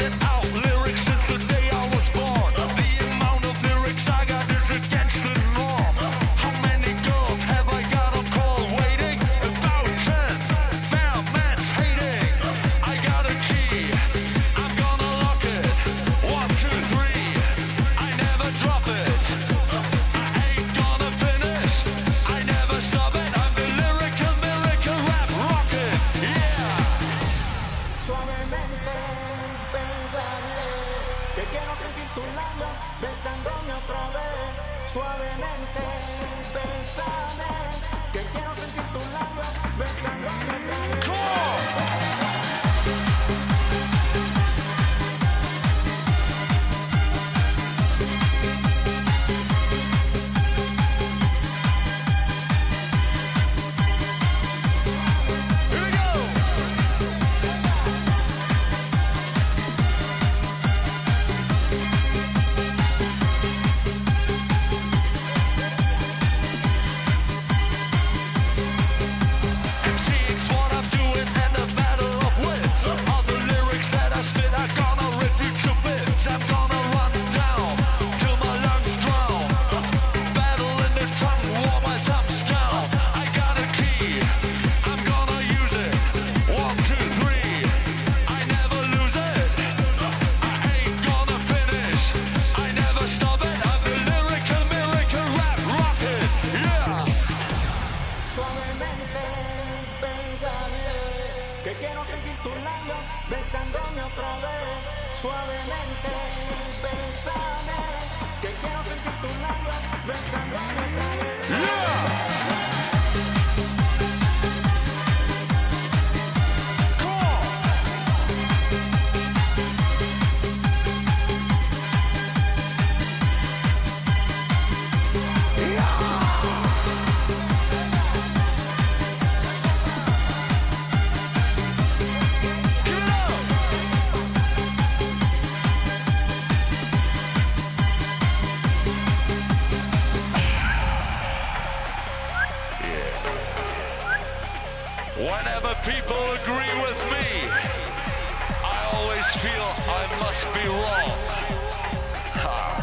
besándome otra vez, suavemente, bésame, que quiero sentir tus labios, besándome otra vez. Que quiero sentir tus labios besándome otra vez, suavemente, bésame, que quiero sentir tus labios besándome otra vez. Whenever people agree with me, I always feel I must be wrong. Ha.